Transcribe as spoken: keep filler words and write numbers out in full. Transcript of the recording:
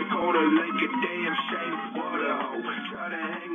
Cold like a damn safe water hole. Try to hang